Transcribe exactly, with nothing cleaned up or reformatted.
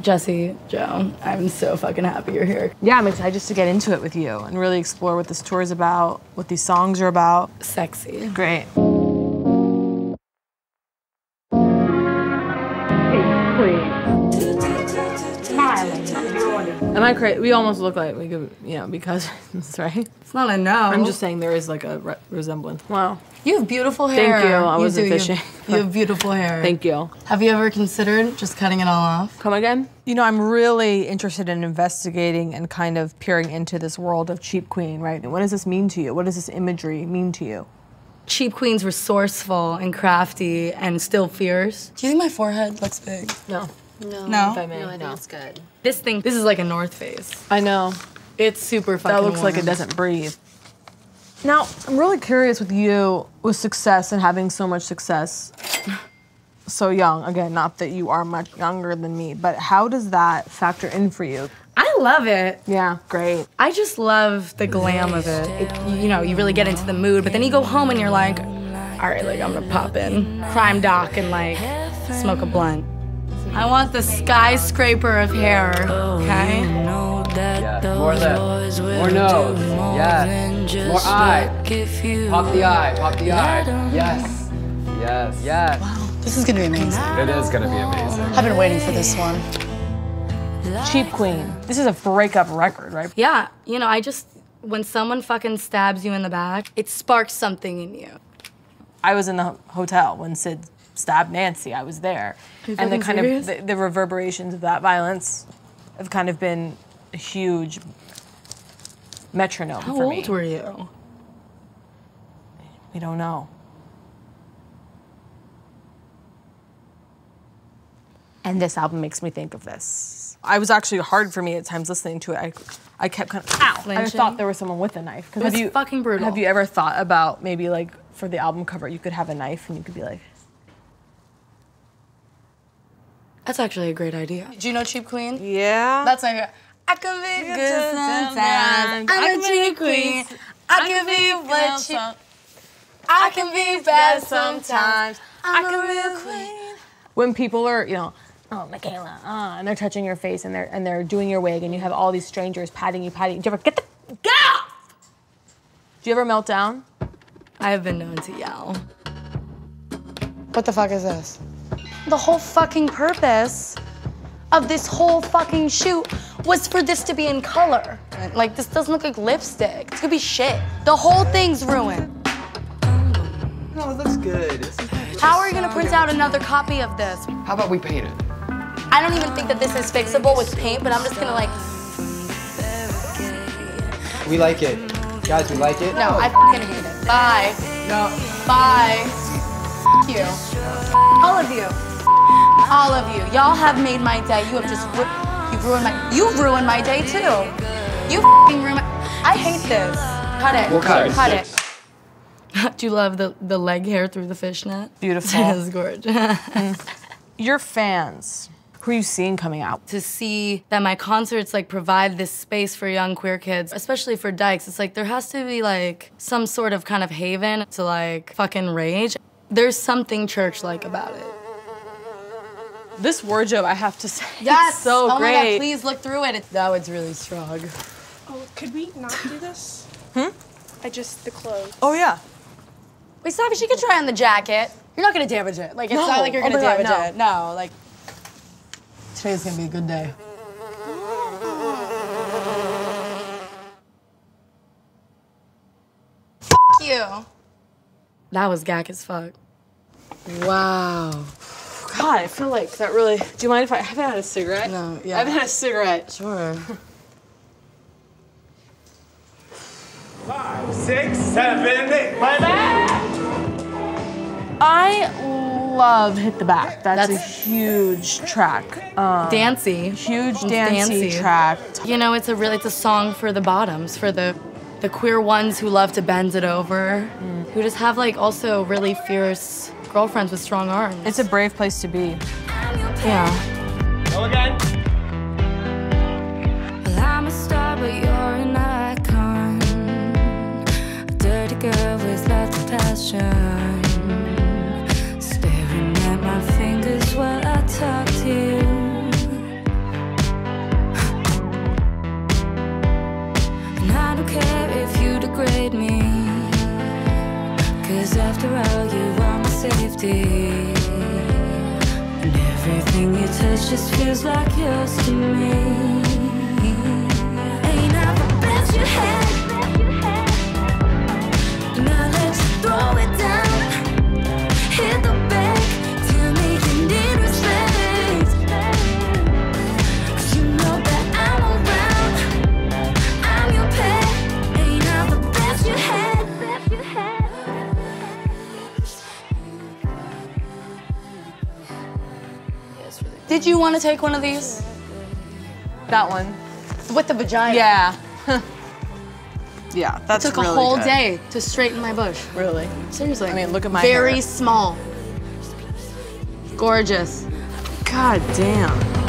Jesse, Joe, I'm so fucking happy you're here. Yeah, I'm excited just to get into it with you and really explore what this tour is about, what these songs are about. Sexy. Great. Am I crazy? We almost look like we could, you know, because, right? It's not a no. I'm just saying there is like a re resemblance. Wow. You have beautiful hair. Thank you. I you wasn't do. fishing. You, you have beautiful hair. Thank you. Have you ever considered just cutting it all off? Come again? You know, I'm really interested in investigating and kind of peering into this world of Cheap Queen, right? What does this mean to you? What does this imagery mean to you? Cheap Queen's resourceful and crafty and still fierce. Do you think my forehead looks big? No. No? No. No, I think no. It's good. This thing, this is like a North Face. I know. It's super fucking That looks warm. like it doesn't breathe. Now, I'm really curious with you, with success and having so much success so young. Again, not that you are much younger than me, but how does that factor in for you? I love it. Yeah, great. I just love the glam of it. it. You know, you really get into the mood, but then you go home and you're like, all right, like I'm gonna pop in Crime Doc and like smoke a blunt. I want the skyscraper of hair, okay? Yeah, more lip, more nose, yes, more eye, pop the eye, pop the eye, yes, yes, yes. Wow, this is gonna be amazing. It is gonna be amazing. I've been waiting for this one. Cheap Queen. This is a breakup record, right? Yeah, you know, I just, when someone fucking stabs you in the back, it sparks something in you. I was in the hotel when Sid stabbed Nancy. I was there. Are you and the fucking kind serious? of the, the reverberations of that violence have kind of been a huge metronome How for old me. were you? We don't know. And this album makes me think of this. I was actually hard for me at times listening to it. I, I kept kind of, ow! I Flinching? thought there was someone with a knife. It was have you, fucking brutal. Have you ever thought about maybe like for the album cover, you could have a knife and you could be like, That's actually a great idea. Do you know Cheap Queen? yeah. That's like, I can be good sometimes. I'm a cheap queen. I can be what you. I can be bad sometimes. I'm a real queen. When people are, you know, oh, Michaela, uh, and they're touching your face and they're and they're doing your wig and you have all these strangers patting you, patting you. Do you ever get the get off? Do you ever melt down? I have been known to yell. What the fuck is this? The whole fucking purpose of this whole fucking shoot was for this to be in color. Like, this doesn't look like lipstick. It's gonna be shit. The whole thing's ruined. No, it looks good. How are you gonna print out another copy of this? How about we paint it? I don't even think that this is fixable with paint, but I'm just gonna like, We like it. Guys, we like it? no, I fucking hate it. Bye. No. Bye. F you. All of you. All of you. Y'all have made my day. You have just, ru you've ruined my, you've ruined my day too. You f***ing ruined my, I hate this. Cut it. We'll cut it. Cut it. Do you love the, the leg hair through the fishnet? Beautiful. It is gorgeous. Your fans, who are you seeing coming out? To see that my concerts like provide this space for young queer kids, especially for dykes, it's like there has to be like some sort of kind of haven to like fucking rage. There's something church-like about it. This wardrobe, I have to say, Yes! is so oh great. my God, please look through it. It's, oh, it's really strong. Oh, could we not do this? Hmm? I just, the clothes. Oh yeah. Wait, Savi, she could try on the jacket. You're not gonna damage it. Like, it's No. not like you're Oh gonna my God, damage no. it. No, like, today's gonna be a good day. F you. That was gack as fuck. Wow. God, I feel like that really. Do you mind if I, I haven't had a cigarette? No, yeah. I haven't had a cigarette. Sure. Five, six, seven, eight. My back! I love Hit the Back. That's, That's- a huge track. Um, Dancy. Huge It's dancey, dancey. track. You know, it's a really, it's a song for the bottoms, for the, the queer ones who love to bend it over, mm. who just have like also really fierce girlfriends with strong arms. It's a brave place to be. Yeah. Go again. Well, I'm a star, but you're an icon. A dirty girl with lots of passion. Staring at my fingers while I talk to you. deep. And everything you touch just feels like yours to me. Ain't I the best you had? Now let's throw it down. Hit the back. Tell me you need respect. 'Cause you know that I'm around. I'm your pet. Ain't I the best you had? Did you want to take one of these? That one. With the vagina. Yeah. Yeah, that's It took really a whole good. day to straighten my bush. Really? Seriously. I mean, look at my Very hair. small. Gorgeous. God damn.